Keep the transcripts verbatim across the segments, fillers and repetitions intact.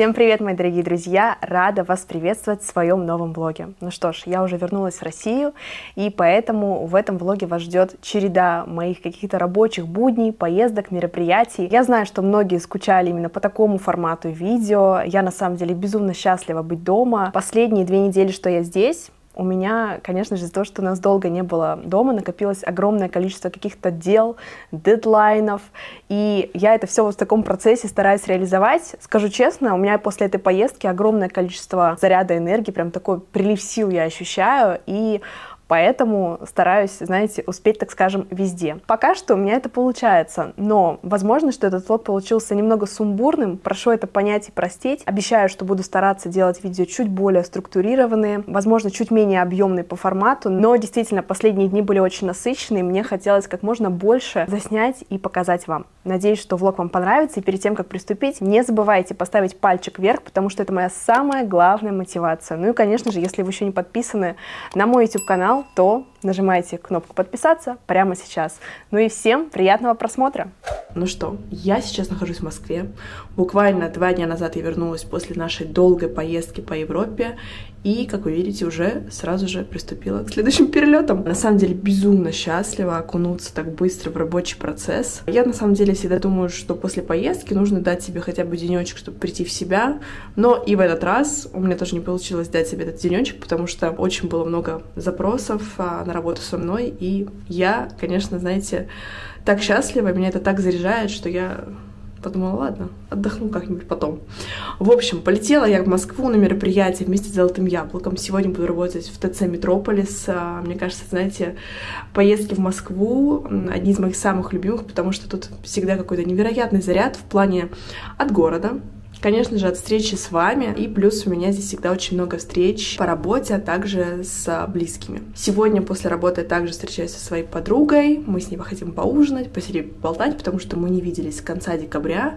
Всем привет, мои дорогие друзья! Рада вас приветствовать в своем новом влоге. Ну что ж, я уже вернулась в Россию, и поэтому в этом влоге вас ждет череда моих каких-то рабочих будней, поездок, мероприятий. Я знаю, что многие скучали именно по такому формату видео. Я на самом деле безумно счастлива быть дома. Последние две недели, что я здесь, у меня, конечно же, из-за того, что у нас долго не было дома, накопилось огромное количество каких-то дел, дедлайнов, и я это все вот в таком процессе стараюсь реализовать. Скажу честно, у меня после этой поездки огромное количество заряда энергии, прям такой прилив сил я ощущаю, и поэтому стараюсь, знаете, успеть, так скажем, везде. Пока что у меня это получается, но возможно, что этот влог получился немного сумбурным. Прошу это понять и простить. Обещаю, что буду стараться делать видео чуть более структурированные, возможно, чуть менее объемные по формату, но действительно последние дни были очень насыщенные, мне хотелось как можно больше заснять и показать вам. Надеюсь, что влог вам понравится, и перед тем, как приступить, не забывайте поставить пальчик вверх, потому что это моя самая главная мотивация. Ну и, конечно же, если вы еще не подписаны на мой YouTube-канал, то нажимайте кнопку подписаться прямо сейчас. Ну и всем приятного просмотра! Ну что, я сейчас нахожусь в Москве. Буквально два дня назад я вернулась после нашей долгой поездки по Европе. И, как вы видите, уже сразу же приступила к следующим перелетам. На самом деле, безумно счастлива окунуться так быстро в рабочий процесс. Я, на самом деле, всегда думаю, что после поездки нужно дать себе хотя бы денечек, чтобы прийти в себя. Но и в этот раз у меня тоже не получилось дать себе этот денечек, потому что очень было много запросов а, на работу со мной. И я, конечно, знаете, так счастлива, меня это так заряжает, что я подумала, ладно, отдохну как-нибудь потом. В общем, полетела я в Москву на мероприятие вместе с Золотым Яблоком. Сегодня буду работать в ТЦ Метрополис. Мне кажется, знаете, поездки в Москву одни из моих самых любимых, потому что тут всегда какой-то невероятный заряд в плане от города. Конечно же, от встречи с вами, и плюс у меня здесь всегда очень много встреч по работе, а также с близкими. Сегодня после работы я также встречаюсь со своей подругой, мы с ней хотим поужинать, посидеть, поболтать, потому что мы не виделись с конца декабря,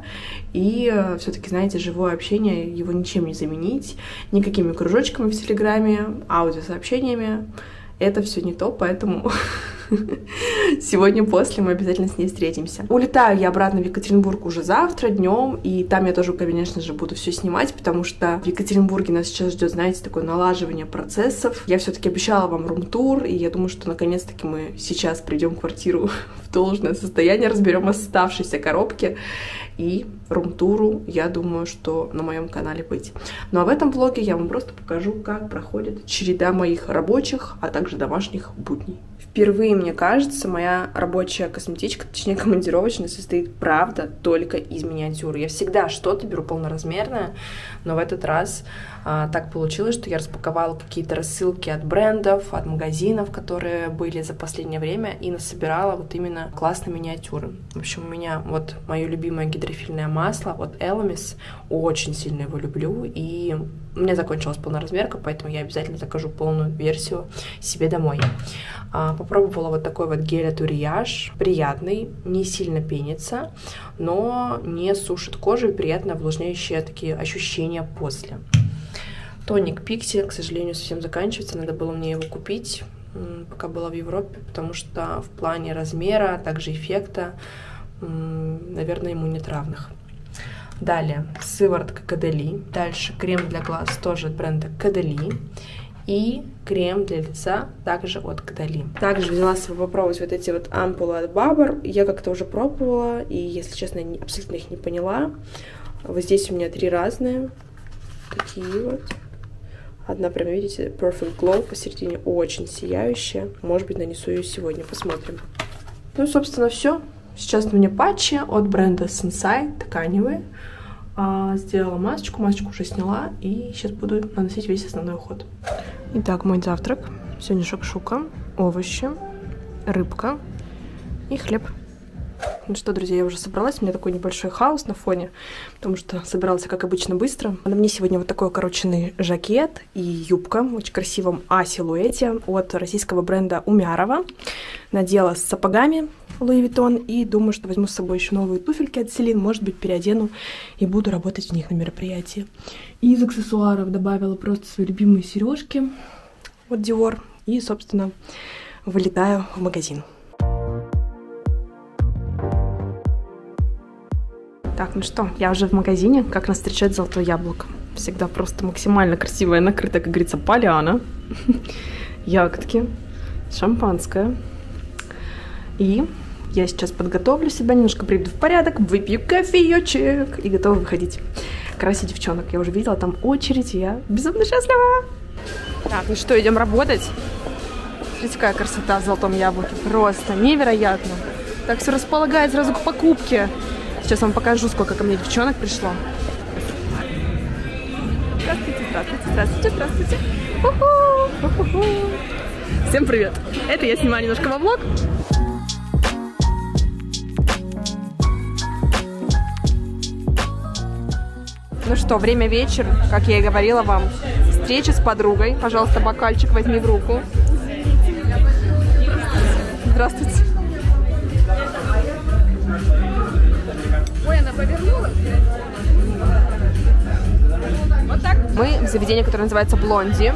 и все-таки, знаете, живое общение, его ничем не заменить, никакими кружочками в Телеграме, аудиосообщениями. Это все не то, поэтому сегодня после мы обязательно с ней встретимся. Улетаю я обратно в Екатеринбург уже завтра днем, и там я тоже, конечно же, буду все снимать, потому что в Екатеринбурге нас сейчас ждет, знаете, такое налаживание процессов. Я все-таки обещала вам рум-тур, и я думаю, что наконец-таки мы сейчас придем квартиру в должное состояние, разберем оставшиеся коробки, и рум-туру, я думаю, что на моем канале быть. Ну а в этом влоге я вам просто покажу, как проходит череда моих рабочих, а также домашних будней. Впервые, мне кажется, моя рабочая косметичка, точнее командировочная, состоит, правда, только из миниатюр. Я всегда что-то беру полноразмерное, но в этот раз а, так получилось, что я распаковала какие-то рассылки от брендов, от магазинов, которые были за последнее время, и насобирала вот именно классные миниатюры. В общем, у меня вот мое любимое гидрофильное масло от Elemis, очень сильно его люблю, и у меня закончилась полноразмерка, поэтому я обязательно закажу полную версию себе домой. Попробовала вот такой вот гель от Uriage, приятный, не сильно пенится, но не сушит кожу и приятно увлажняющие такие ощущения после. Тоник Pixi, к сожалению, совсем заканчивается, надо было мне его купить, пока была в Европе, потому что в плане размера, а также эффекта, наверное, ему нет равных. Далее сыворотка Кадели, дальше крем для глаз тоже от бренда Кадели. И крем для лица также от Кадели. Также взяла с собой попробовать вот эти вот ампулы от Бабр. Я как-то уже пробовала, и, если честно, абсолютно их не поняла. Вот здесь у меня три разные. Такие вот. Одна, прям, видите, Perfect Glow посередине, очень сияющая. Может быть, нанесу ее сегодня, посмотрим. Ну, собственно, все. Сейчас на мне патчи от бренда Sensai, тканевые. Сделала масочку, масочку уже сняла, и сейчас буду наносить весь основной уход. Итак, мой завтрак. Сегодня шакшука, овощи, рыбка и хлеб. Ну что, друзья, я уже собралась, у меня такой небольшой хаос на фоне, потому что собиралась, как обычно, быстро. На мне сегодня вот такой укороченный жакет и юбка в очень красивом А-силуэте от российского бренда Умярова. Надела с сапогами Louis Vuitton, и думаю, что возьму с собой еще новые туфельки от Celine, может быть, переодену и буду работать в них на мероприятии. Из аксессуаров добавила просто свои любимые сережки от Dior и, собственно, вылетаю в магазин. Так, Так, ну что, я уже в магазине. Как нас встречает золотое яблоко? Всегда просто максимально красивая, накрытая, как говорится, поляна. Ягодки, шампанское. И я сейчас подготовлю себя, немножко приведу в порядок, выпью кофеечек и готова выходить. Красить девчонок. Я уже видела там очередь, и я безумно счастлива. Так, ну что, идем работать? Смотрите, какая красота в золотом яблоке. Просто невероятно. Так все располагает сразу к покупке. Сейчас вам покажу, сколько ко мне девчонок пришло. Здравствуйте, здравствуйте, здравствуйте, здравствуйте. У-ху, у-ху-ху. Всем привет. Это я снимаю немножко во влог. Ну что, время вечер, как я и говорила вам. Встреча с подругой. Пожалуйста, бокальчик возьми в руку. Здравствуйте. Ой, она повернула. Вот так. Мы в заведении, которое называется Блонди.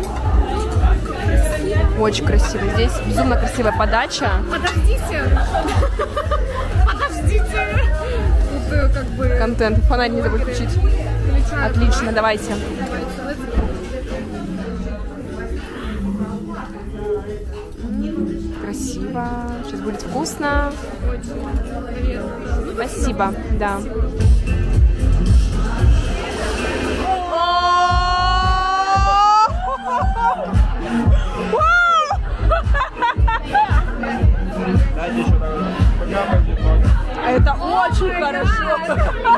Очень красиво. Здесь безумно красивая подача. Подождите. Подождите. Тут как бы... Контент. Фонарь не забудь включить. Отлично, давайте. Красиво. Сейчас будет вкусно. Спасибо, да. Это очень хорошо.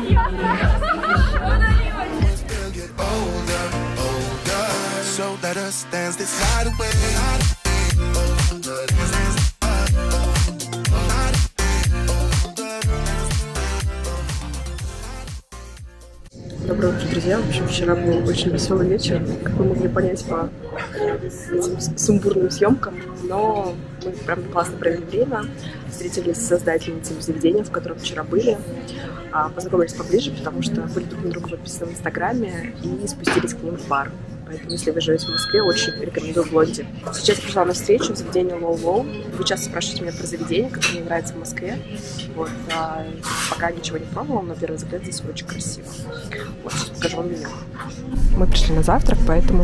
Доброе утро, друзья. В общем, вчера был очень веселый вечер, как вы могли понять по этим сумбурным съемкам, но мы прям классно провели время, встретились с создательницами заведения, в котором вчера были, познакомились поближе, потому что были друг на друга подписаны в Инстаграме и спустились к ним в бар. Поэтому, если вы живете в Москве, очень рекомендую Блонди. Сейчас я пришла на встречу в заведение Лоу-Лоу. Вы часто спрашиваете меня про заведение, которое мне нравится в Москве. Вот, а, пока ничего не пробовала, но первый взгляд здесь очень красиво. Вот, сейчас покажу вам меню. Мы пришли на завтрак, поэтому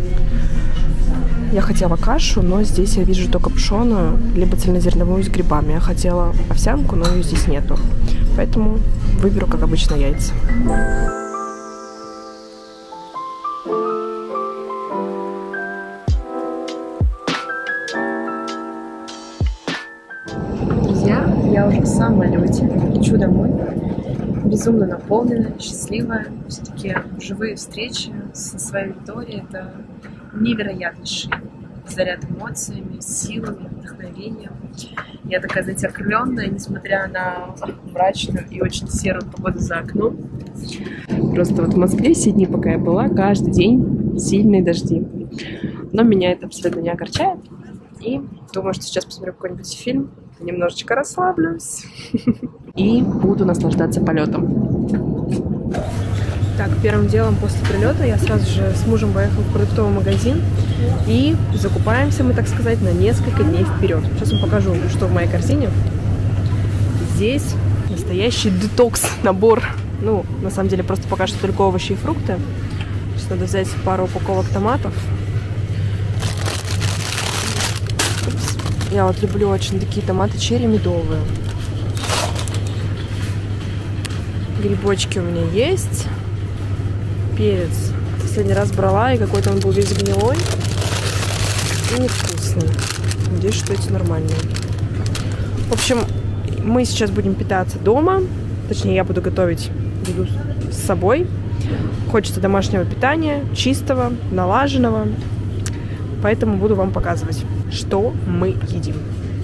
я хотела кашу, но здесь я вижу только пшеную, либо цельнозерновую с грибами. Я хотела овсянку, но ее здесь нету. Поэтому выберу, как обычно, яйца. Я уже в самолете, лечу домой, безумно наполненная, счастливая. Все-таки живые встречи со своей аудиторией — это невероятнейший заряд эмоциями, силами, вдохновением. Я такая, знаете, окрыленная, несмотря на мрачную и очень серую погоду за окном. Просто вот в Москве все дни, пока я была, каждый день сильные дожди. Но меня это абсолютно не огорчает. И думаю, что сейчас посмотрю какой-нибудь фильм, немножечко расслаблюсь и буду наслаждаться полетом. Так, первым делом после прилета я сразу же с мужем поехала в продуктовый магазин и закупаемся мы, так сказать, на несколько дней вперед. Сейчас вам покажу, что в моей корзине. Здесь настоящий детокс-набор. Ну, на самом деле, просто пока что только овощи и фрукты. Сейчас надо взять пару упаковок томатов. Я вот люблю очень такие томаты черри медовые. Грибочки у меня есть. Перец. Последний раз брала, и какой-то он был весь гнилой и невкусный. Надеюсь, что эти нормальные. В общем, мы сейчас будем питаться дома. Точнее, я буду готовить буду с собой. Хочется домашнего питания, чистого, налаженного. Поэтому буду вам показывать, что мы едим.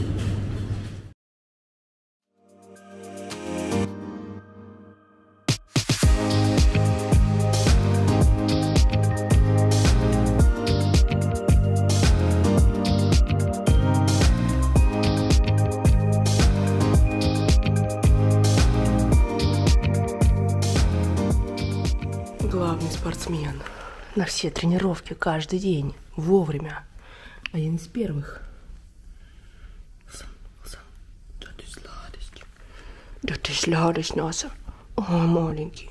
Главный спортсмен. На все тренировки каждый день. Вовремя. Один из первых. Да ты сладость. Да ты сладость, Носа. О, маленький.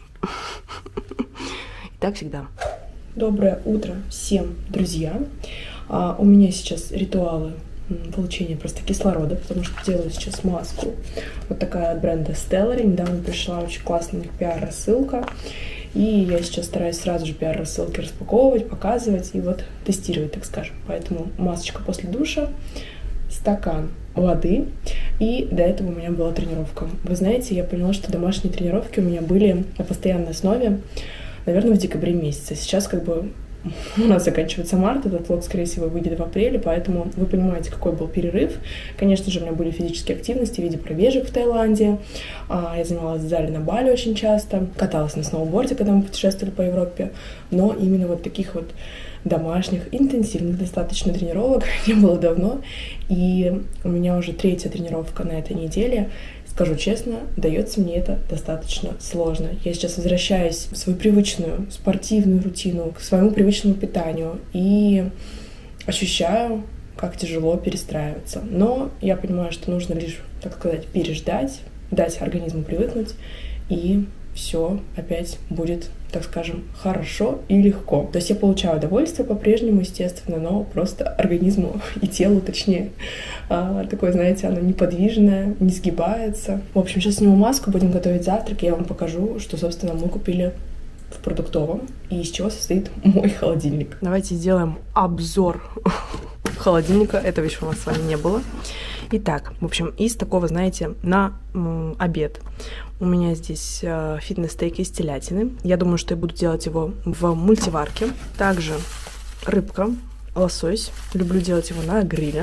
И так всегда. Доброе утро всем, друзья. А, у меня сейчас ритуалы получения просто кислорода, потому что делаю сейчас маску. Вот такая от бренда Stellary. Недавно пришла очень классная у них пиар-рассылка. И я сейчас стараюсь сразу же пиар-рассылки распаковывать, показывать и вот тестировать, так скажем. Поэтому масочка после душа, стакан воды, и до этого у меня была тренировка. Вы знаете, я поняла, что домашние тренировки у меня были на постоянной основе, наверное, в декабре месяце. Сейчас как бы у нас заканчивается март, этот влог, скорее всего, выйдет в апреле, поэтому вы понимаете, какой был перерыв. Конечно же, у меня были физические активности в виде пробежек в Таиланде. Я занималась в зале на Бали очень часто, каталась на сноуборде, когда мы путешествовали по Европе, но именно вот таких вот домашних, интенсивных достаточно тренировок не было давно, и у меня уже третья тренировка на этой неделе. Скажу честно, дается мне это достаточно сложно. Я сейчас возвращаюсь в свою привычную спортивную рутину, к своему привычному питанию и ощущаю, как тяжело перестраиваться. Но я понимаю, что нужно лишь, так сказать, переждать, дать организму привыкнуть, и все опять будет, так скажем, хорошо и легко. То есть я получаю удовольствие по-прежнему, естественно, но просто организму и телу, точнее, такое, знаете, оно неподвижное, не сгибается. В общем, сейчас сниму маску, будем готовить завтрак, и я вам покажу, что, собственно, мы купили в продуктовом и из чего состоит мой холодильник. Давайте сделаем обзор холодильника. Этого еще у нас с вами не было. Итак, в общем, из такого, знаете, на м, обед. У меня здесь э, фитнес-стейк из телятины. Я думаю, что я буду делать его в мультиварке. Также рыбка, лосось. Люблю делать его на гриле.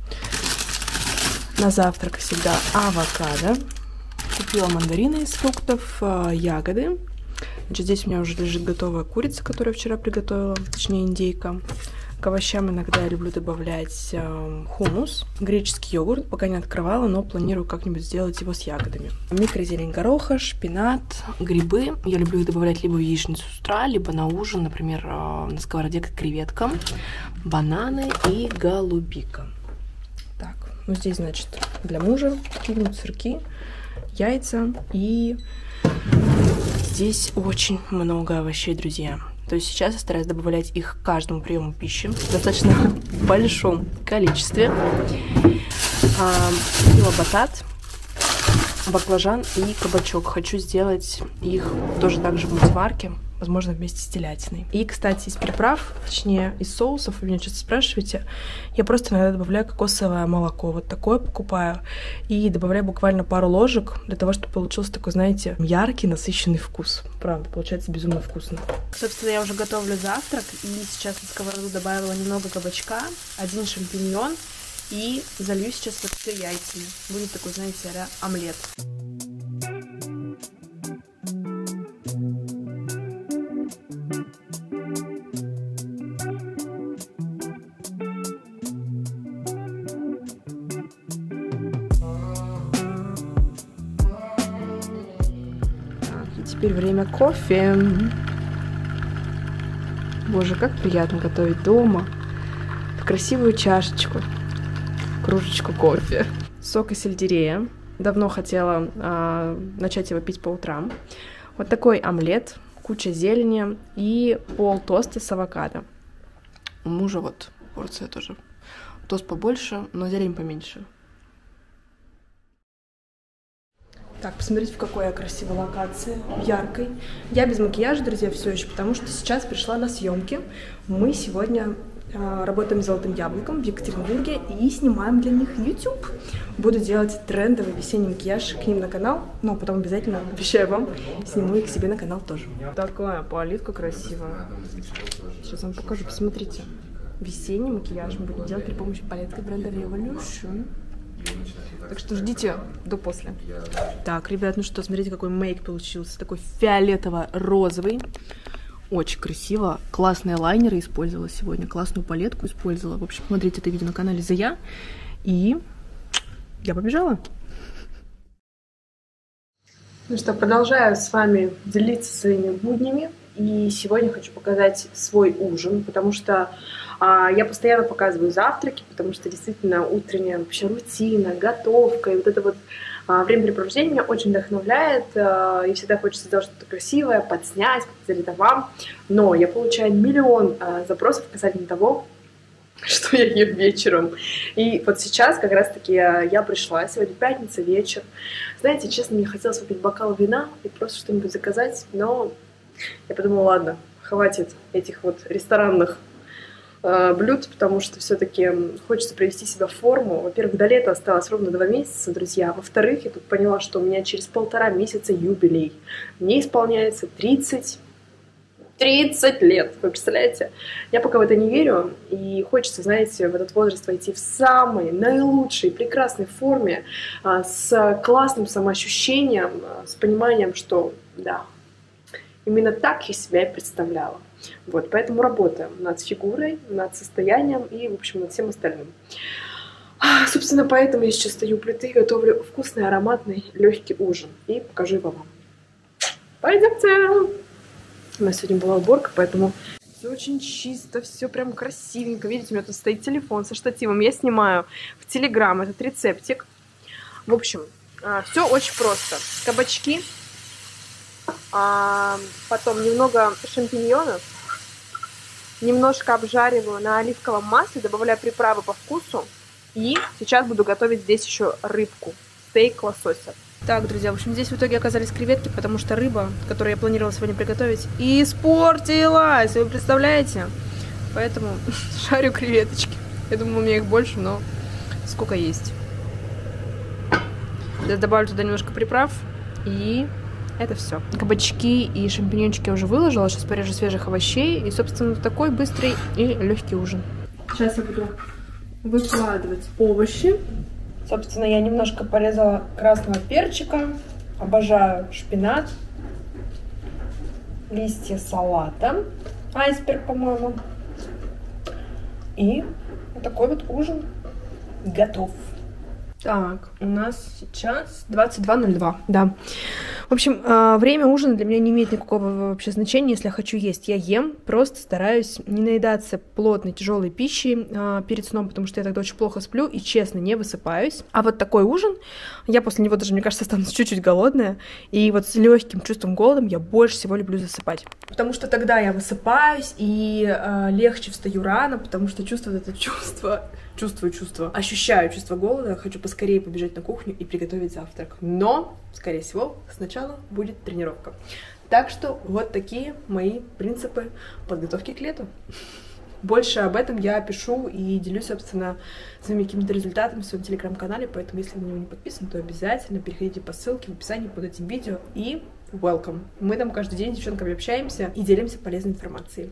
На завтрак всегда авокадо. Купила мандарины из фруктов, э, ягоды. Значит, здесь у меня уже лежит готовая курица, которую я вчера приготовила, точнее индейка. К овощам иногда я люблю добавлять э, хумус, греческий йогурт. Пока не открывала, но планирую как-нибудь сделать его с ягодами. Микрозелень гороха, шпинат, грибы. Я люблю их добавлять либо в яичницу с утра, либо на ужин, например, э, на сковороде к креветкам. Бананы и голубика. Так, ну здесь, значит, для мужа какие-нибудь сырки, яйца. И здесь очень много овощей, друзья. То есть сейчас я стараюсь добавлять их к каждому приему пищи в достаточно большом количестве. Батат, баклажан и кабачок. Хочу сделать их тоже также в мультиварке, возможно, вместе с телятиной. И, кстати, из приправ, точнее, из соусов, вы меня часто спрашиваете, я просто иногда добавляю кокосовое молоко. Вот такое покупаю. И добавляю буквально пару ложек для того, чтобы получился такой, знаете, яркий, насыщенный вкус. Правда, получается безумно вкусно. Собственно, я уже готовлю завтрак. И сейчас на сковороду добавила немного кабачка, один шампиньон. И залью сейчас это все яйцами. Будет такой, знаете, а-ля омлет. Теперь время кофе. Боже, как приятно готовить дома. В красивую чашечку. Кружечку кофе. Сок из сельдерея. Давно хотела э, начать его пить по утрам. Вот такой омлет, куча зелени и пол тоста с авокадо. У мужа вот порция тоже. Тост побольше, но зелень поменьше. Так, посмотрите, в какой я красивой локации, яркой. Я без макияжа, друзья, все еще, потому что сейчас пришла на съемки. Мы сегодня э, работаем с Золотым Яблоком в Екатеринбурге и снимаем для них YouTube. Буду делать трендовый весенний макияж к ним на канал, но потом обязательно, обещаю вам, сниму их к себе на канал тоже. Такая палитка красивая. Сейчас вам покажу, посмотрите. Весенний макияж мы будем делать при помощи палетки бренда Revolution. Так что ждите до после. Так, ребят, ну что, смотрите, какой мейк получился. Такой фиолетово-розовый. Очень красиво. Классные лайнеры использовала сегодня. Классную палетку использовала. В общем, смотрите это видео на канале Зая. И я побежала. Ну что, продолжаю с вами делиться своими буднями. И сегодня хочу показать свой ужин, потому что а, я постоянно показываю завтраки, потому что действительно утренняя вообще рутина, готовка, и вот это вот Времяпрепровождение меня очень вдохновляет, и всегда хочется сделать что-то красивое, подснять, показать вам. Но я получаю миллион запросов касательно того, что я ем вечером. И вот сейчас как раз-таки я пришла, сегодня пятница, вечер. Знаете, честно, мне хотелось выпить бокал вина и просто что-нибудь заказать, но я подумала, ладно, хватит этих вот ресторанных э, блюд, потому что все-таки хочется привести себя в форму. Во-первых, до лета осталось ровно два месяца, друзья. Во-вторых, я тут поняла, что у меня через полтора месяца юбилей. Мне исполняется тридцать тридцать лет, вы представляете? Я пока в это не верю, и хочется, знаете, в этот возраст войти в самой наилучшей, прекрасной форме, с классным самоощущением, с пониманием, что, да, именно так я себя и представляла. Вот, поэтому работаем над фигурой, над состоянием и, в общем, над всем остальным. Собственно, поэтому я сейчас стою у плиты и готовлю вкусный, ароматный, легкий ужин. И покажу его вам. Пойдемте! У нас сегодня была уборка, поэтому все очень чисто, все прям красивенько. Видите, у меня тут стоит телефон со штативом. Я снимаю в Телеграм этот рецептик. В общем, все очень просто. Кабачки, потом немного шампиньонов, немножко обжариваю на оливковом масле, добавляю приправы по вкусу. И сейчас буду готовить здесь еще рыбку, стейк лосося. Так, друзья, в общем, здесь в итоге оказались креветки, потому что рыба, которую я планировала сегодня приготовить, испортилась, вы представляете? Поэтому шарю креветочки. Я думаю, у меня их больше, но сколько есть. Сейчас добавлю туда немножко приправ, и это все. Кабачки и шампиньончики я уже выложила, сейчас порежу свежих овощей, и, собственно, такой быстрый и легкий ужин. Сейчас я буду выкладывать овощи. Собственно, я немножко порезала красного перчика, обожаю шпинат, листья салата, айсберг, по-моему. И вот такой вот ужин готов. Так, у нас сейчас двадцать два ноль два, да. В общем, время ужина для меня не имеет никакого вообще значения, если я хочу есть. Я ем, просто стараюсь не наедаться плотной, тяжелой пищей перед сном, потому что я тогда очень плохо сплю и, честно, не высыпаюсь. А вот такой ужин, я после него даже, мне кажется, стану чуть-чуть голодная. И вот с легким чувством голода я больше всего люблю засыпать. Потому что тогда я высыпаюсь и э, легче встаю рано, потому что чувствую это чувство... Чувствую чувство, ощущаю чувство голода, хочу поскорее побежать на кухню и приготовить завтрак. Но, скорее всего, сначала будет тренировка. Так что вот такие мои принципы подготовки к лету. Больше об этом я пишу и делюсь, собственно, своими какими-то результатами в своем телеграм-канале, поэтому если вы на него не подписаны, то обязательно переходите по ссылке в описании под этим видео и welcome. Мы там каждый день с девчонками общаемся и делимся полезной информацией.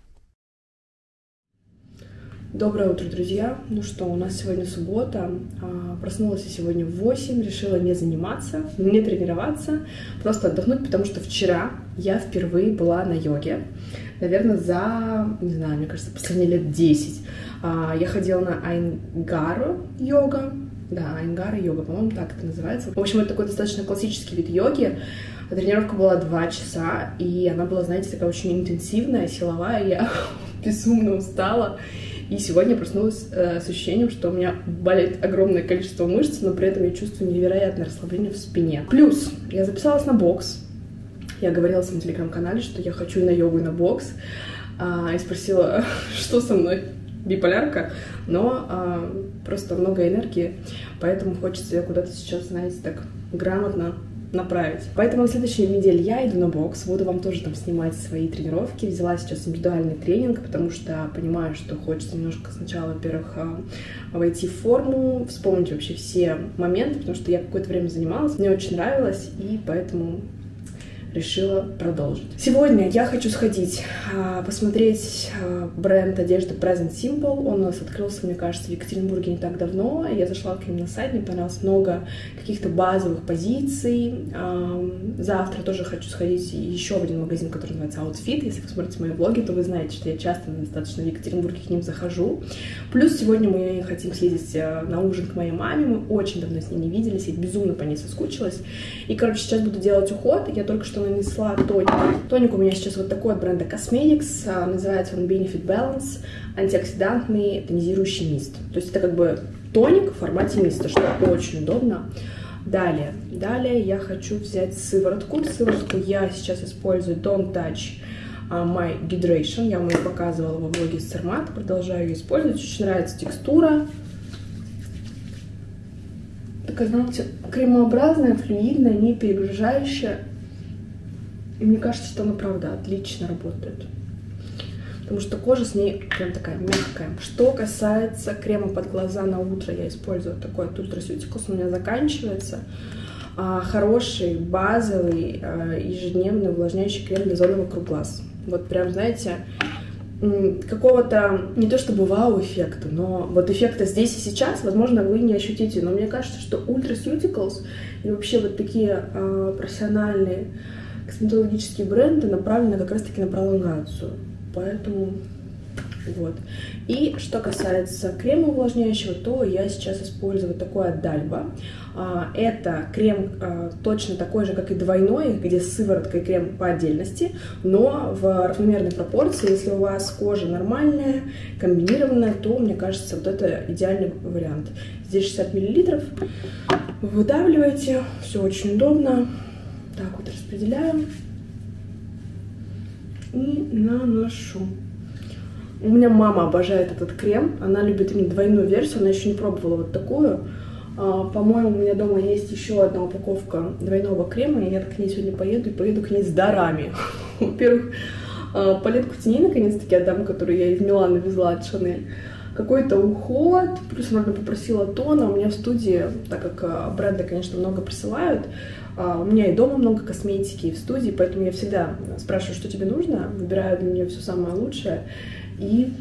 Доброе утро, друзья! Ну что, у нас сегодня суббота, проснулась я сегодня в восемь, решила не заниматься, не тренироваться, просто отдохнуть, потому что вчера я впервые была на йоге, наверное, за, не знаю, мне кажется, последние лет десять. Я ходила на Айнгару йога, да, Айнгара йога, по-моему, так это называется. В общем, это такой достаточно классический вид йоги. Тренировка была два часа, и она была, знаете, такая очень интенсивная, силовая, я безумно устала. И сегодня я проснулась э, с ощущением, что у меня болит огромное количество мышц, но при этом я чувствую невероятное расслабление в спине. Плюс я записалась на бокс. Я говорила в своем телеграм-канале, что я хочу и на йогу, и на бокс. А, и спросила, что со мной, биполярка. Но а, просто много энергии, поэтому хочется ее куда-то сейчас, знаете, так грамотно направить. Поэтому на следующей неделе я иду на бокс, буду вам тоже там снимать свои тренировки. Взяла сейчас индивидуальный тренинг, потому что понимаю, что хочется немножко сначала, во-первых, войти в форму, вспомнить вообще все моменты, потому что я какое-то время занималась, мне очень нравилось, и поэтому решила продолжить. Сегодня я хочу сходить, посмотреть бренд одежды Present Simple. Он у нас открылся, мне кажется, в Екатеринбурге не так давно. Я зашла к ним на сайт, мне понравилось много каких-то базовых позиций. Завтра тоже хочу сходить еще в один магазин, который называется Outfit. Если вы смотрите мои влоги, то вы знаете, что я часто достаточно в Екатеринбурге к ним захожу. Плюс сегодня мы хотим съездить на ужин к моей маме. Мы очень давно с ней не виделись, я безумно по ней соскучилась. И, короче, сейчас буду делать уход. Я только что нанесла тоник. Тоник у меня сейчас вот такой от бренда Cosmetics. Называется он Benefit Balance. Антиоксидантный тонизирующий мист. То есть это как бы тоник в формате миста, что очень удобно. Далее, далее я хочу взять сыворотку. Сыворотку я сейчас использую Don't Touch My Hydration. Я вам ее показывала во влоге с Цермат. Продолжаю ее использовать. Очень нравится текстура. Такая, знаете, кремообразная, флюидная, не перегружающая. И мне кажется, что она, правда, отлично работает. Потому что кожа с ней прям такая мягкая. Что касается крема под глаза на утро, я использую такой от Ultraceuticals, у меня заканчивается. А, хороший, базовый, а, ежедневный увлажняющий крем для зоны вокруг глаз. Вот прям, знаете, какого-то, не то чтобы вау-эффекта, но вот эффекта здесь и сейчас, возможно, вы не ощутите. Но мне кажется, что Ultraceuticals и вообще вот такие а, профессиональные косметологические бренды направлены как раз-таки на пролонгацию. Поэтому вот. И что касается крема увлажняющего, то я сейчас использую такой от Dalba. Это крем точно такой же, как и двойной, где сыворотка и крем по отдельности, но в равномерной пропорции. Если у вас кожа нормальная, комбинированная, то, мне кажется, вот это идеальный вариант. Здесь шестьдесят миллилитров. Выдавливаете, все очень удобно. Так вот распределяем. И наношу. У меня мама обожает этот крем. Она любит именно двойную версию. Она еще не пробовала вот такую. А, по-моему, у меня дома есть еще одна упаковка двойного крема. И я к ней сегодня поеду и поеду к ней с дарами. Во-первых, палетку теней наконец-таки отдам, которую я из Милана везла от Шанель. Какой-то уход. Плюс она попросила тона. У меня в студии, так как бренды, конечно, много присылают, у меня и дома много косметики, и в студии, поэтому я всегда спрашиваю, что тебе нужно, выбираю для нее все самое лучшее и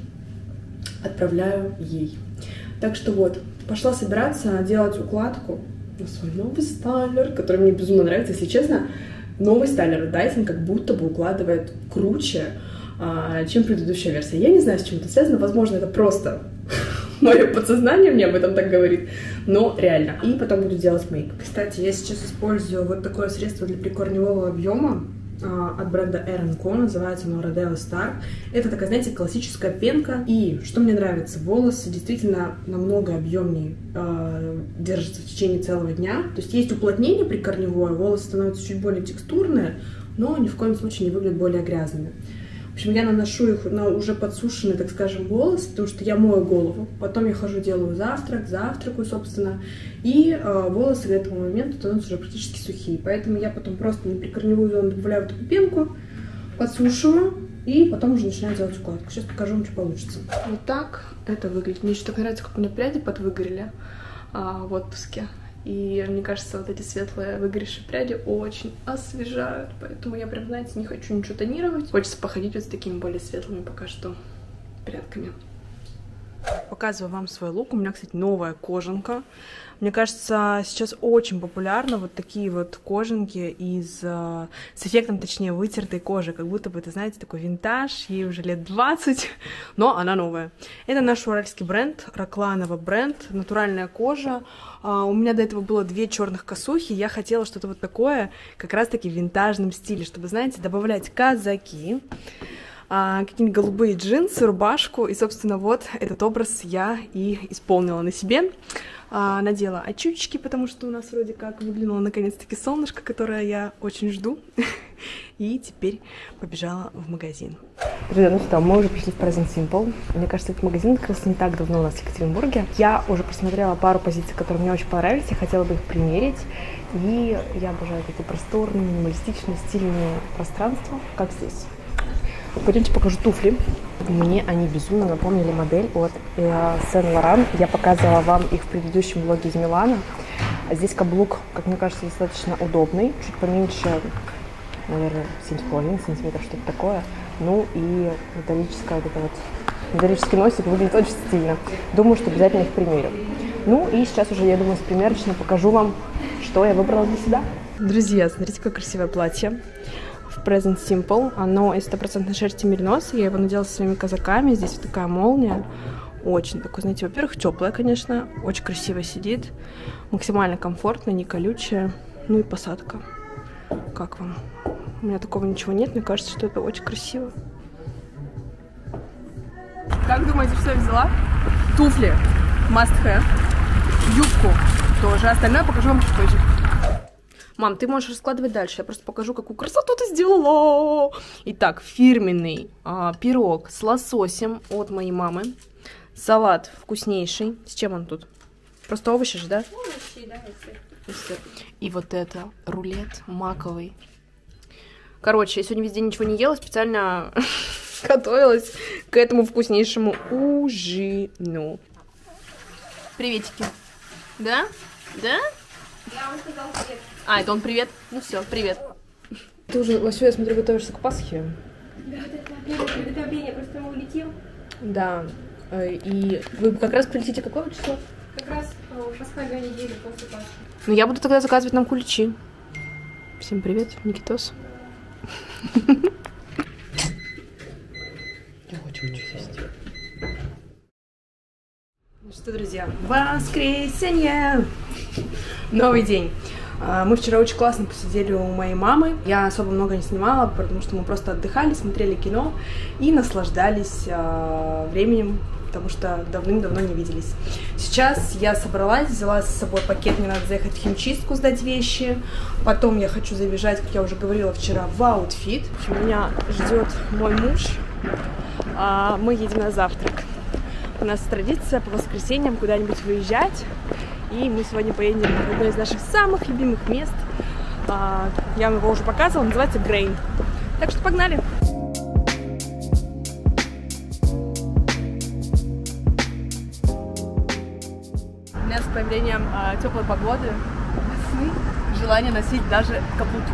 отправляю ей. Так что вот, пошла собираться, делать укладку на свой новый стайлер, который мне безумно нравится. Если честно, новый стайлер Dyson как будто бы укладывает круче, чем предыдущая версия. Я не знаю, с чем это связано, возможно, это просто мое подсознание мне об этом так говорит, но реально. И потом буду делать мейк. Кстати, я сейчас использую вот такое средство для прикорневого объема а, от бренда Air энд Co, называется оно Rodeo Star. Это такая, знаете, классическая пенка. И что мне нравится, волосы действительно намного объемнее а, держатся в течение целого дня. То есть есть уплотнение прикорневое, волосы становятся чуть более текстурные, но ни в коем случае не выглядят более грязными. В общем, я наношу их на уже подсушенные, так скажем, волосы, потому что я мою голову. Потом я хожу, делаю завтрак, завтракаю, собственно. И э, волосы к этому моменту становятся уже практически сухие. Поэтому я потом просто на прикорневую зону добавляю вот эту пенку, подсушиваю и потом уже начинаю делать укладку. Сейчас покажу вам, что получится. Вот так это выглядит. Мне еще так нравится, как у меня пряди подвыгорели а, в отпуске. И мне кажется, вот эти светлые выгоревшие пряди очень освежают. Поэтому я прям, знаете, не хочу ничего тонировать. Хочется походить вот с такими более светлыми пока что прядками. Показываю вам свой лук. У меня, кстати, новая кожанка. Мне кажется, сейчас очень популярно вот такие вот кожанки из, с эффектом, точнее, вытертой кожи. Как будто бы, это, знаете, такой винтаж. Ей уже лет двадцать, но она новая. Это наш уральский бренд, Ракланово бренд, натуральная кожа. У меня до этого было две черных косухи. Я хотела что-то вот такое, как раз-таки в винтажном стиле, чтобы, знаете, добавлять казаки, какие-нибудь голубые джинсы, рубашку. И, собственно, вот этот образ я и исполнила на себе. А, надела очечки, потому что у нас вроде как выглянуло наконец-таки солнышко, которое я очень жду. И теперь побежала в магазин. Друзья, ну что, мы уже пришли в Present Simple. Мне кажется, этот магазин открылся не так давно у нас в Екатеринбурге. Я уже посмотрела пару позиций, которые мне очень понравились. Я хотела бы их примерить. И я обожаю такие просторные, минималистичные, стильные пространства, как здесь. Пойдемте покажу туфли. Мне они безумно напомнили модель от Сен-Лоран. Я показывала вам их в предыдущем влоге из Милана. А здесь каблук, как мне кажется, достаточно удобный. Чуть поменьше, наверное, семь с половиной сантиметров, что-то такое. Ну и металлическая вот эта вот, металлический носик выглядит очень стильно. Думаю, что обязательно их примерю. Ну и сейчас уже, я думаю, с примерочно покажу вам, что я выбрала для себя. Друзья, смотрите, какое красивое платье. В Present Simple. Оно из стопроцентной шерсти мериноса. Я его надела со своими казаками. Здесь вот такая молния. Очень такой, знаете, во-первых, теплая, конечно. Очень красиво сидит. Максимально комфортно, не колючая. Ну и посадка. Как вам? У меня такого ничего нет. Мне кажется, что это очень красиво. Как думаете, что я взяла? Туфли. Must have. Юбку. тоже. Остальное покажу вам чуть позже. Мам, ты можешь раскладывать дальше. Я просто покажу, какую красоту ты сделала. Итак, фирменный а, пирог с лососем от моей мамы. Салат вкуснейший. С чем он тут? Просто овощи же, да? Овощи, да, и сыр. И вот это рулет маковый. Короче, я сегодня весь день ничего не ела, специально готовилась к этому вкуснейшему ужину. Приветики. Да? Да? Я вам сказала привет. А, это он привет? Ну все, привет. Ты уже, Васю, я смотрю, готовишься к Пасхе. Да, это объявление, это объявление, просто мы улетим. Да. И вы как раз прилетите какого числа? Как раз о, пасхальную неделю после Пасхи. Ну, я буду тогда заказывать нам куличи. Всем привет, Никитос. Я хочу есть. Ну что, друзья, воскресенье! Новый день. Мы вчера очень классно посидели у моей мамы. Я особо много не снимала, потому что мы просто отдыхали, смотрели кино и наслаждались э, временем, потому что давным-давно не виделись. Сейчас я собралась, взяла с собой пакет, мне надо заехать в химчистку, сдать вещи. Потом я хочу забежать, как я уже говорила вчера, в аутфит. Меня ждет мой муж. А мы едем на завтрак. У нас традиция по воскресеньям куда-нибудь выезжать. И мы сегодня поедем в одно из наших самых любимых мест. Я вам его уже показывала, называется Грейн. Так что погнали! У меня с появлением а, теплой погоды, весны, желание носить даже каблуки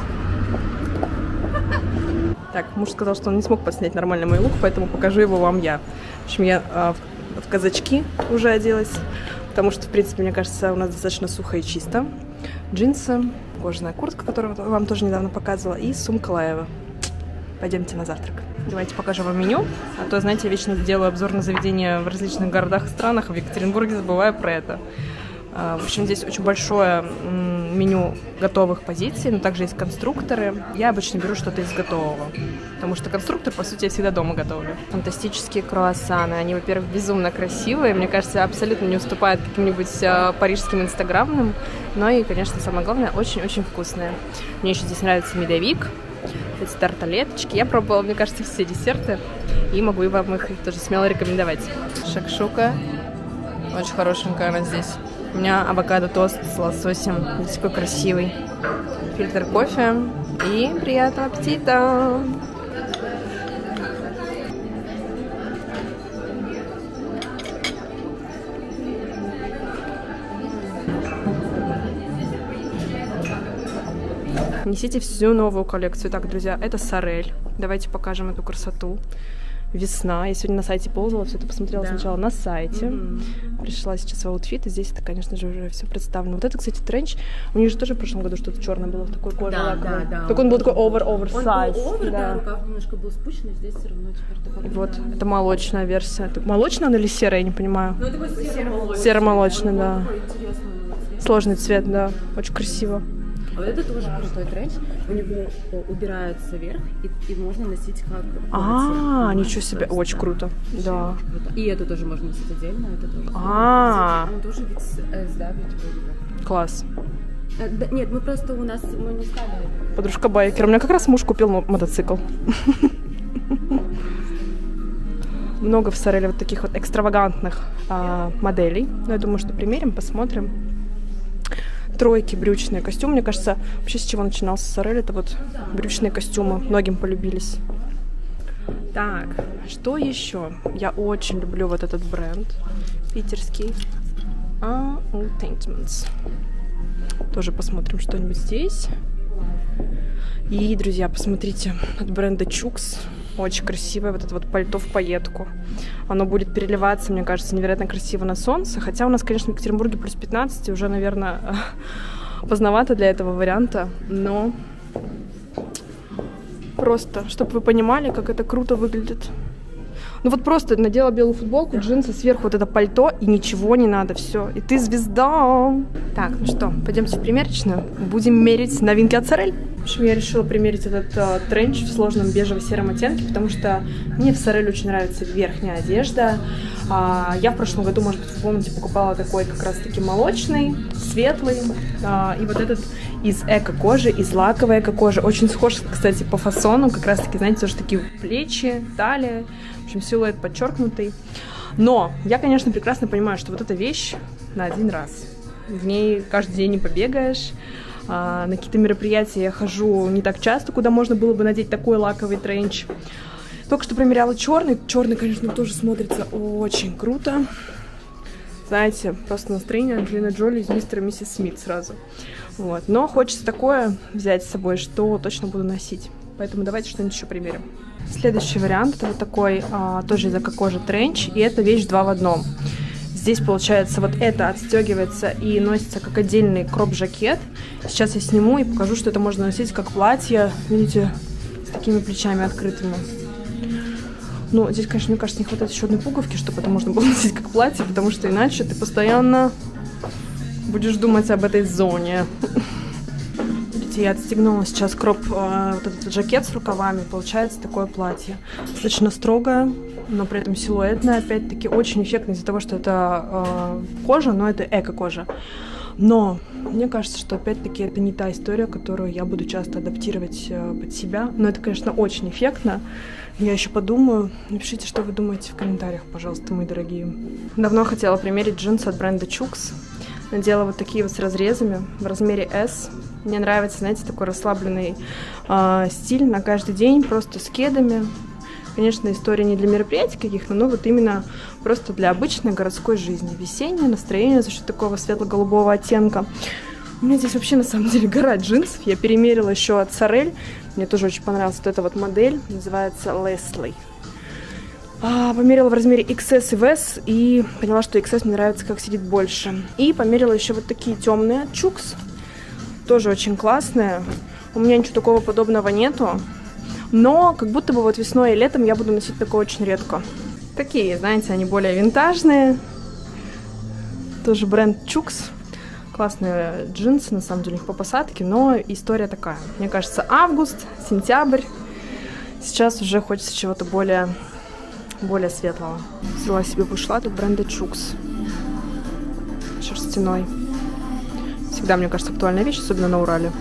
появилось. Так, муж сказал, что он не смог подснять нормально мой лук, поэтому покажу его вам я. В общем, я а, в, в казачки уже оделась, потому что, в принципе, мне кажется, у нас достаточно сухо и чисто. Джинсы, кожаная куртка, которую вам тоже недавно показывала, и сумка Лаева. Пойдемте на завтрак. Давайте покажу вам меню. А то, знаете, я вечно делаю обзор на заведения в различных городах и странах, а в Екатеринбурге забываю про это. В общем, здесь очень большое меню готовых позиций, но также есть конструкторы. Я обычно беру что-то из готового, потому что конструктор, по сути, я всегда дома готовлю. Фантастические круассаны. Они, во-первых, безумно красивые. Мне кажется, абсолютно не уступают каким-нибудь парижским инстаграмным. Но и, конечно, самое главное, очень-очень вкусные. Мне еще здесь нравится медовик. Эти тарталеточки. Я пробовала, мне кажется, все десерты. И могу и вам их тоже смело рекомендовать. Шакшука. Очень хорошенькая она здесь. У меня авокадо-тост с лососем. Здесь такой красивый. Фильтр кофе. И приятного аппетита! Несите всю новую коллекцию. Так, друзья, это Сорель. Давайте покажем эту красоту. Весна. Я сегодня на сайте ползала, все это посмотрела да. сначала на сайте. Mm-hmm. Пришла сейчас в аутфит, и здесь это, конечно же, уже все представлено. Вот это, кстати, тренч. У них же тоже в прошлом году что-то черное было в такой коже. Да, да, да. Только он был такой over-over size. Он был over, да. да, рукав немножко был спущен, здесь все равно теперь такой. Вот, это молочная версия. Это молочная она или серая, я не понимаю. Ну, это серо-молочный. Серо-молочный, да. Цвет. Сложный цвет, да. Очень красиво. А вот это тоже крутой тренч. У него убирается вверх, и, и можно носить как А, ничего себе, очень круто. Да. И это тоже можно носить отдельно. Это тоже. А. Он тоже ведь эс дабл ю. Класс. Нет, мы просто у нас мы не стали. Подружка байкер. У меня как раз муж купил мотоцикл. Много в Сореле вот таких вот экстравагантных а, моделей. Но я думаю, что примерим, посмотрим. Тройки, брючные костюмы. Мне кажется, вообще с чего начинался Сорель, это вот брючные костюмы. Многим полюбились. Так, что еще? Я очень люблю вот этот бренд питерский. Authentiments. Тоже посмотрим что-нибудь здесь. И, друзья, посмотрите, от бренда Чукс. Очень красивое вот это вот пальто в пайетку. Оно будет переливаться, мне кажется, невероятно красиво на солнце. Хотя у нас, конечно, в Екатеринбурге плюс пятнадцать, и уже, наверное, поздновато для этого варианта. Но просто, чтобы вы понимали, как это круто выглядит. Ну вот просто надела белую футболку, джинсы, сверху вот это пальто, и ничего не надо, все. И ты звезда. Так, ну что, пойдемте в примерочную. Будем мерить новинки от Сорель. В общем, я решила примерить этот uh, тренч в сложном бежево-сером оттенке, потому что мне в Сорель очень нравится верхняя одежда. А, я в прошлом году, может быть, вы помните, покупала такой как раз-таки молочный, светлый. А, и вот этот из эко-кожи, из лаковой эко-кожи. Очень схож, кстати, по фасону. Как раз-таки, знаете, тоже такие плечи, талия. В общем, силуэт подчеркнутый. Но я, конечно, прекрасно понимаю, что вот эта вещь на один раз. В ней каждый день не побегаешь. А, на какие-то мероприятия я хожу не так часто, куда можно было бы надеть такой лаковый тренч. Только что примеряла черный. Черный, конечно, тоже смотрится очень круто. Знаете, просто настроение Анджелины Джоли из мистера и миссис Смит сразу. Вот. Но хочется такое взять с собой, что точно буду носить. Поэтому давайте что-нибудь еще примерим. Следующий вариант, это вот такой, а, тоже из эко-кожи тренч. И это вещь два в одном. Здесь, получается, вот это отстегивается и носится как отдельный кроп-жакет. Сейчас я сниму и покажу, что это можно носить как платье. Видите, с такими плечами открытыми. Ну, здесь, конечно, мне кажется, не хватает еще одной пуговки, чтобы это можно было носить как платье, потому что иначе ты постоянно будешь думать об этой зоне. Видите, я отстегнула сейчас кроп, э, вот этот жакет с рукавами. Получается такое платье. Достаточно строгое, но при этом силуэтное. Опять-таки, очень эффектно из-за того, что это э, кожа, но это эко-кожа. Но мне кажется, что опять-таки это не та история, которую я буду часто адаптировать э, под себя. Но это, конечно, очень эффектно. Я еще подумаю. Напишите, что вы думаете в комментариях, пожалуйста, мои дорогие. Давно хотела примерить джинсы от бренда Chux. Надела вот такие вот с разрезами в размере эс. Мне нравится, знаете, такой расслабленный э, стиль на каждый день, просто с кедами. Конечно, история не для мероприятий каких-то, но вот именно просто для обычной городской жизни. Весеннее настроение за счет такого светло-голубого оттенка. У меня здесь вообще на самом деле гора джинсов. Я перемерила еще от Сорель. Мне тоже очень понравилась вот эта вот модель. Называется Leslie. А, померила в размере икс эс и в эс. И поняла, что икс эс мне нравится, как сидит больше. И померила еще вот такие темные от Chux. Тоже очень классные. У меня ничего такого подобного нету. Но как будто бы вот весной и летом я буду носить такое очень редко. Такие, знаете, они более винтажные. Тоже бренд Chux. Классные джинсы, на самом деле, их по посадке, но история такая. Мне кажется, август, сентябрь. Сейчас уже хочется чего-то более, более светлого. Взяла себе бушлат от бренда Chux. Шерстяной. Всегда, мне кажется, актуальная вещь, особенно на Урале.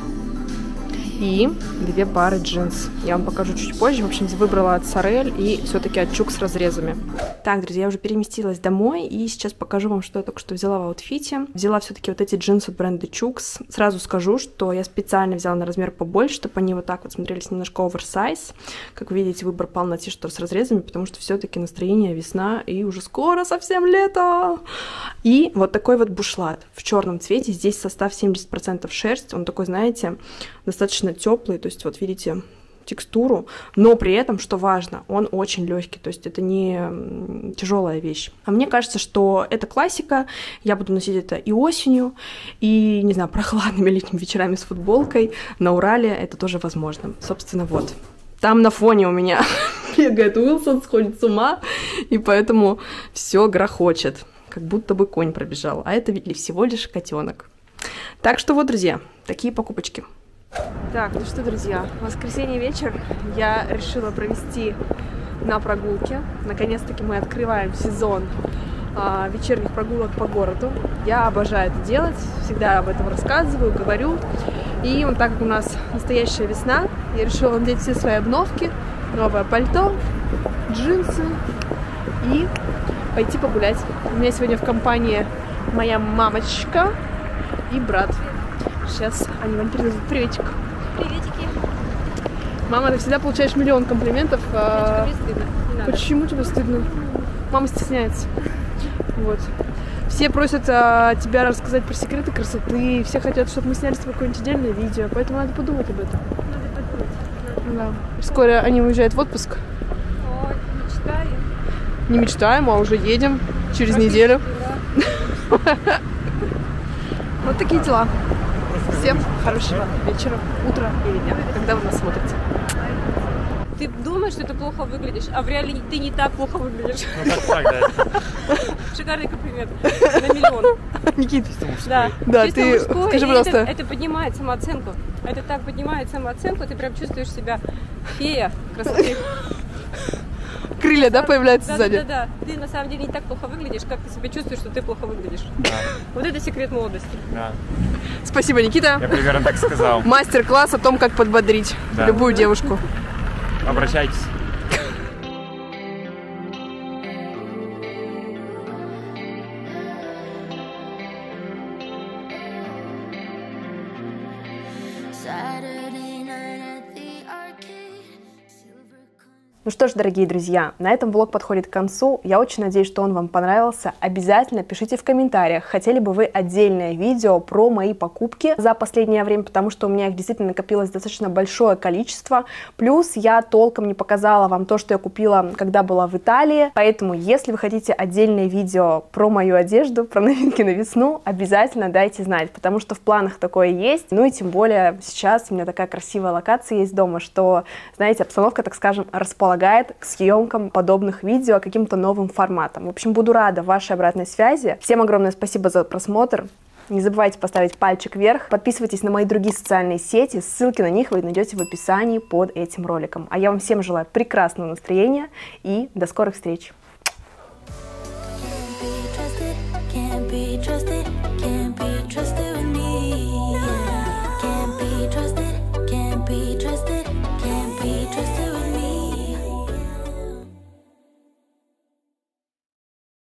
И две пары джинс. Я вам покажу чуть позже. В общем, выбрала от Сорель и все-таки от Chux с разрезами. Так, друзья, я уже переместилась домой. И сейчас покажу вам, что я только что взяла в аутфите. Взяла все-таки вот эти джинсы от бренда Chux. Сразу скажу, что я специально взяла на размер побольше, чтобы они вот так вот смотрелись немножко оверсайз. Как вы видите, выбор пал на ти-шерт с разрезами, потому что все-таки настроение весна и уже скоро совсем лето. И вот такой вот бушлат в черном цвете. Здесь состав семьдесят процентов шерсть. Он такой, знаете, достаточно теплый, то есть вот видите текстуру, но при этом, что важно, он очень легкий, то есть это не тяжелая вещь. А мне кажется, что это классика, я буду носить это и осенью, и, не знаю, прохладными летними вечерами с футболкой. На Урале это тоже возможно. Собственно, вот. Там на фоне у меня бегает Уилсон, сходит с ума, и поэтому все грохочет, как будто бы конь пробежал, а это ведь всего лишь котенок. Так что вот, друзья, такие покупочки. Так, ну что, друзья, воскресенье вечер я решила провести на прогулке. Наконец-таки мы открываем сезон а, вечерних прогулок по городу. Я обожаю это делать, всегда об этом рассказываю, говорю. И вот так как у нас настоящая весна, я решила надеть все свои обновки, новое пальто, джинсы и пойти погулять. У меня сегодня в компании моя мамочка и брат. Сейчас они вам передадут приветик. Приветики. Мама, ты всегда получаешь миллион комплиментов. А... Тебе стыдно. Не надо. Почему тебе стыдно? Мама стесняется. Вот. Все просят а, тебя рассказать про секреты красоты. Все хотят, чтобы мы сняли с тобой какое-нибудь отдельное видео. Поэтому надо подумать об этом. Надо подумать. Да. Скоро они уезжают в отпуск. О, мечтаю. Не мечтаем, а уже едем через Как неделю. дела? Вот такие дела. Всем хорошего вечера, утра или дня, когда вы нас смотрите. Ты думаешь, что ты плохо выглядишь, а в реале ты не так плохо выглядишь. Ну так, так, да. Шикарный комплимент. На миллион. Никит, Да, да, чисто ты мужское, скажи, и пожалуйста. Это, это поднимает самооценку. Это так поднимает самооценку, ты прям чувствуешь себя фея красоты. крылья, да, появляются Да, сзади? да, да, да. Ты на самом деле не так плохо выглядишь, как ты себя чувствуешь, что ты плохо выглядишь. Да. Вот это секрет молодости. Да. Спасибо, Никита. Я примерно так сказал. Мастер-класс о том, как подбодрить Да. любую девушку. Обращайтесь. Ну что ж, дорогие друзья, на этом влог подходит к концу. Я очень надеюсь, что он вам понравился. Обязательно пишите в комментариях, хотели бы вы отдельное видео про мои покупки за последнее время, потому что у меня их действительно накопилось достаточно большое количество. Плюс я толком не показала вам то, что я купила, когда была в Италии. Поэтому, если вы хотите отдельное видео про мою одежду, про новинки на весну, обязательно дайте знать, потому что в планах такое есть. Ну и тем более сейчас у меня такая красивая локация есть дома, что, знаете, обстановка, так скажем, располагает к съемкам подобных видео каким-то новым форматом. В общем, буду рада вашей обратной связи. Всем огромное спасибо за просмотр. Не забывайте поставить пальчик вверх. Подписывайтесь на мои другие социальные сети. Ссылки на них вы найдете в описании под этим роликом. А я вам всем желаю прекрасного настроения и до скорых встреч. Can't be trusted.